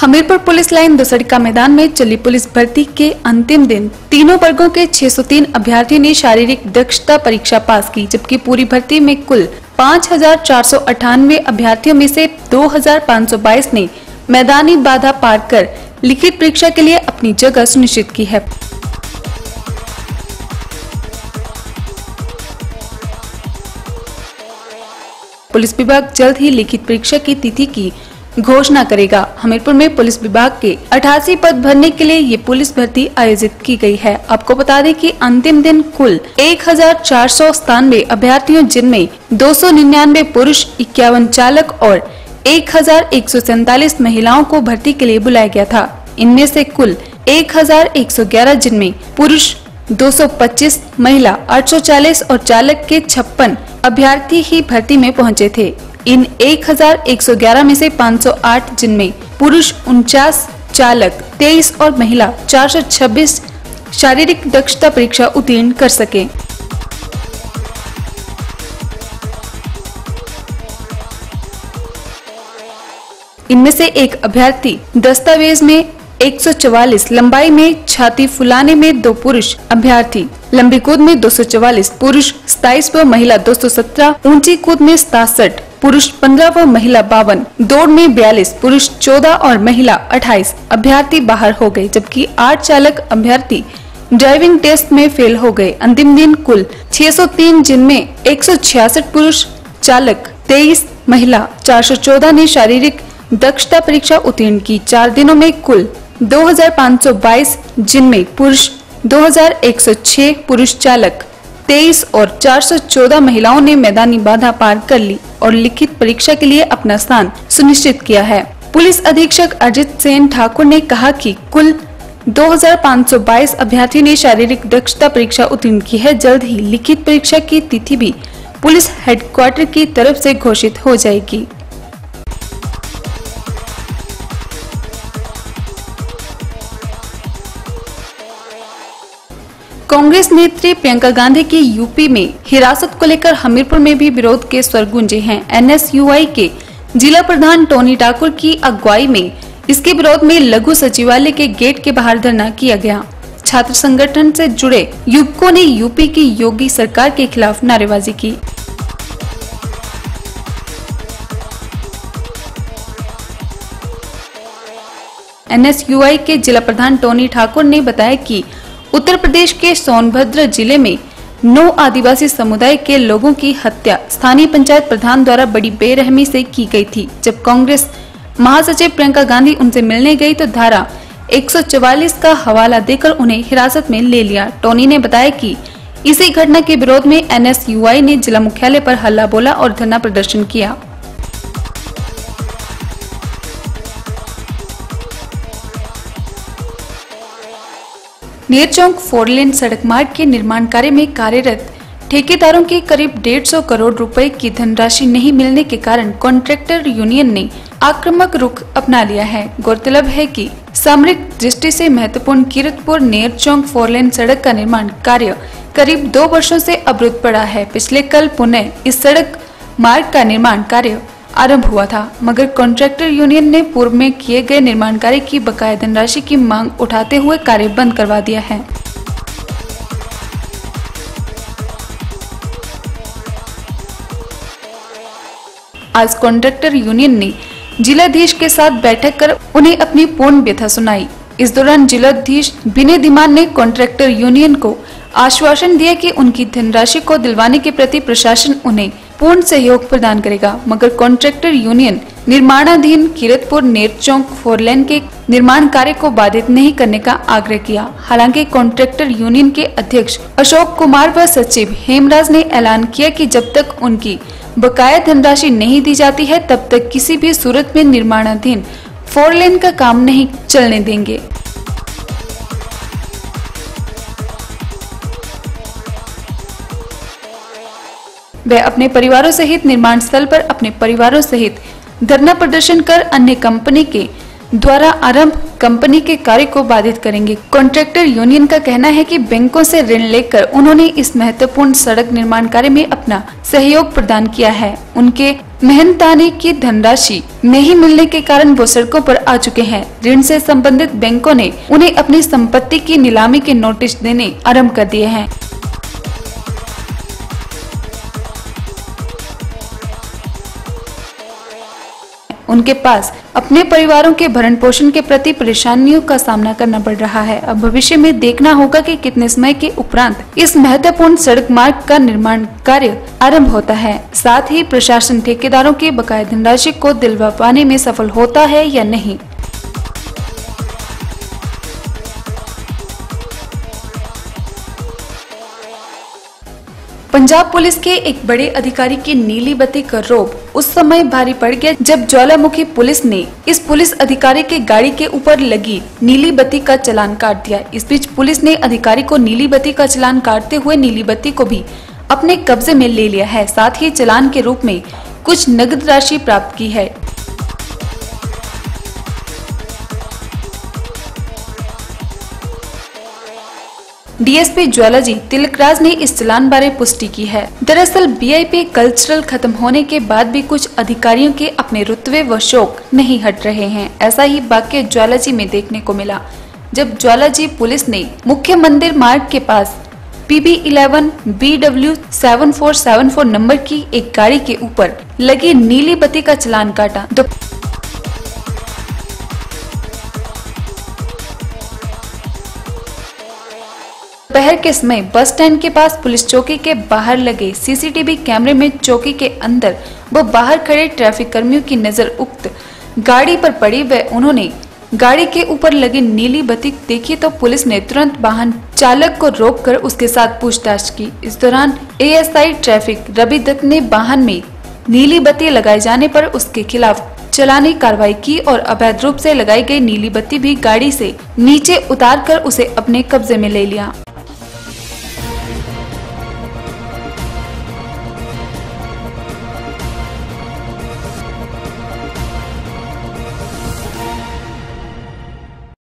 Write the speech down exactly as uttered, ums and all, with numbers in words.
Hamirpur police line दुसड़का मैदान में चली पुलिस भर्ती के अंतिम दिन तीनों वर्गों के छह सौ तीन अभ्यर्थियों ने शारीरिक दक्षता परीक्षा पास की, जबकि पूरी भर्ती में कुल पाँच हजार चार सौ अठानवे अभ्यर्थियों में से दो हजार पाँच सौ बाईस ने मैदानी बाधा पार कर लिखित परीक्षा के लिए अपनी जगह सुनिश्चित की है। पुलिस विभाग जल्द ही लिखित परीक्षा की तिथि की घोषणा करेगा। हमीरपुर में पुलिस विभाग के अठासी पद भरने के लिए ये पुलिस भर्ती आयोजित की गई है। आपको बता दें कि अंतिम दिन कुल एक हजार चार सौ सतानवे अभ्यर्थियों, जिनमें दो सौ निन्यानवे पुरुष, इक्यावन चालक और एक हजार एक सौ सैतालीस महिलाओं को भर्ती के लिए बुलाया गया था। इनमें से कुल एक हजार एक सौ ग्यारह, जिनमें पुरुष दो सौ पच्चीस, महिला आठ सौ चालीस और चालक के छप्पन अभ्यर्थी ही भर्ती में पहुंचे थे। इन एक हजार एक सौ ग्यारह में से पाँच सौ आठ, जिनमें पुरुष उनचास, चालक तेईस और महिला चार सौ छब्बीस शारीरिक दक्षता परीक्षा उत्तीर्ण कर सके। इनमें से एक अभ्यर्थी दस्तावेज में एक सौ चौवालीस, लंबाई में छाती फुलाने में दो पुरुष अभ्यर्थी, लंबी कूद में दो सौ चौवालीस, पुरुष सताईस व महिला दो सौ सत्रह, ऊंची कूद में सतासठ, पुरुष पंद्रह व महिला बावन, दौड़ में बयालीस, पुरुष चौदह और महिला अट्ठाईस अभ्यर्थी बाहर हो गए, जबकि आठ चालक अभ्यर्थी ड्राइविंग टेस्ट में फेल हो गए। अंतिम दिन कुल छह सौ तीन, जिनमें एक सौ छियासठ पुरुष चालक, तेईस महिला, चार सौ चौदह ने शारीरिक दक्षता परीक्षा उत्तीर्ण की। चार दिनों में कुल दो हजार पाँच सौ बाईस, जिनमें पुरुष दो हजार एक सौ छह पुरुष चालक, तेईस और चार सौ चौदह महिलाओं ने मैदानी बाधा पार कर ली और लिखित परीक्षा के लिए अपना स्थान सुनिश्चित किया है। पुलिस अधीक्षक अजित सेन ठाकुर ने कहा कि कुल दो हजार पाँच सौ बाईस अभ्यर्थियों ने शारीरिक दक्षता परीक्षा उत्तीर्ण की है। जल्द ही लिखित परीक्षा की तिथि भी पुलिस हेडक्वार्टर की तरफ से घोषित हो जाएगी। कांग्रेस नेत्री प्रियंका गांधी की यूपी में हिरासत को लेकर हमीरपुर में भी विरोध के स्वर गूंजे हैं। एन एस यू आई के जिला प्रधान टोनी ठाकुर की अगुवाई में इसके विरोध में लघु सचिवालय के गेट के बाहर धरना किया गया। छात्र संगठन से जुड़े युवकों ने यूपी की योगी सरकार के खिलाफ नारेबाजी की। एन एस यू आई के जिला प्रधान टोनी ठाकुर ने बताया कि उत्तर प्रदेश के सोनभद्र जिले में नौ आदिवासी समुदाय के लोगों की हत्या स्थानीय पंचायत प्रधान द्वारा बड़ी बेरहमी से की गई थी। जब कांग्रेस महासचिव प्रियंका गांधी उनसे मिलने गई तो धारा एक सौ चौवालीस का हवाला देकर उन्हें हिरासत में ले लिया। टोनी ने बताया कि इसी घटना के विरोध में एन एस यू आई ने जिला मुख्यालय पर हल्ला बोला और धरना प्रदर्शन किया। नेरचौक फोर लेन सड़क मार्ग के निर्माण कार्य में कार्यरत ठेकेदारों के करीब डेढ़ सौ करोड़ रुपए की धनराशि नहीं मिलने के कारण कॉन्ट्रैक्टर यूनियन ने आक्रामक रुख अपना लिया है। गौरतलब है कि सामरिक दृष्टि से महत्वपूर्ण कीरतपुर नेरचौक फोर लेन सड़क का निर्माण कार्य करीब दो वर्षों से अवरुद्ध पड़ा है। पिछले कल पुनः इस सड़क मार्ग का निर्माण कार्य आरंभ हुआ था, मगर कॉन्ट्रैक्टर यूनियन ने पूर्व में किए गए निर्माण कार्य की बकाया धनराशि की मांग उठाते हुए कार्य बंद करवा दिया है। आज कॉन्ट्रैक्टर यूनियन ने जिलाधीश के साथ बैठक कर उन्हें अपनी पूर्ण व्यथा सुनाई। इस दौरान जिलाधीश विनय धीमान ने कॉन्ट्रैक्टर यूनियन को आश्वासन दिया कि उनकी धनराशि को दिलवाने के प्रति प्रशासन उन्हें पूर्ण सहयोग प्रदान करेगा, मगर कॉन्ट्रैक्टर यूनियन निर्माणाधीन कीरतपुर नेरचौक फोर लेन के निर्माण कार्य को बाधित नहीं करने का आग्रह किया। हालांकि कॉन्ट्रैक्टर यूनियन के अध्यक्ष अशोक कुमार व सचिव हेमराज ने ऐलान किया कि जब तक उनकी बकाया धनराशि नहीं दी जाती है तब तक किसी भी सूरत में निर्माणाधीन फोर लेन का काम नहीं चलने देंगे। वे अपने परिवारों सहित निर्माण स्थल पर अपने परिवारों सहित धरना प्रदर्शन कर अन्य कंपनी के द्वारा आरंभ कंपनी के कार्य को बाधित करेंगे। कॉन्ट्रैक्टर यूनियन का कहना है कि बैंकों से ऋण लेकर उन्होंने इस महत्वपूर्ण सड़क निर्माण कार्य में अपना सहयोग प्रदान किया है। उनके मेहनताने की धनराशि नहीं मिलने के कारण वो सड़कों पर आ चुके हैं। ऋण से संबंधित बैंकों ने उन्हें अपनी संपत्ति की नीलामी के नोटिस देने आरंभ कर दिए हैं। उनके पास अपने परिवारों के भरण पोषण के प्रति परेशानियों का सामना करना पड़ रहा है। अब भविष्य में देखना होगा कि कितने समय के उपरांत इस महत्वपूर्ण सड़क मार्ग का निर्माण कार्य आरंभ होता है। साथ ही प्रशासन ठेकेदारों की बकाया धनराशि को दिलवा पाने में सफल होता है या नहीं। पंजाब पुलिस के एक बड़े अधिकारी की नीली बत्ती का रौब उस समय भारी पड़ गया जब ज्वालामुखी पुलिस ने इस पुलिस अधिकारी के गाड़ी के ऊपर लगी नीली बत्ती का चालान काट दिया। इस बीच पुलिस ने अधिकारी को नीली बत्ती का चालान काटते हुए नीली बत्ती को भी अपने कब्जे में ले लिया है। साथ ही चालान के रूप में कुछ नगद राशि प्राप्त की है। डीएसपी ज्वालाजी तिलकराज ने इस चालान बारे पुष्टि की है। दरअसल बीआईपी कल्चरल खत्म होने के बाद भी कुछ अधिकारियों के अपने रुतबे व शौक नहीं हट रहे हैं। ऐसा ही वाकया ज्वालाजी में देखने को मिला जब ज्वालाजी पुलिस ने मुख्य मंदिर मार्ग के पास PB eleven B W seven four seven four number की एक गाड़ी के ऊपर लगी नीली बत्ती का चालान काटा। दोपहर के समय बस स्टैंड के पास पुलिस चौकी के बाहर लगे सीसीटीवी कैमरे में चौकी के अंदर व बाहर खड़े ट्रैफिक कर्मियों की नजर उक्त गाड़ी पर पड़ी व उन्होंने गाड़ी के ऊपर लगी नीली बत्ती देखी तो पुलिस ने तुरंत वाहन चालक को रोककर उसके साथ पूछताछ की। इस दौरान एएसआई ट्रैफिक रवि दत्त ने वाहन में नीली बत्ती लगाए जाने पर उसके खिलाफ चालानी कार्रवाई की और अवैध रूप से लगाई गई नीली बत्ती भी गाड़ी से नीचे उतारकर उसे अपने कब्जे में ले लिया।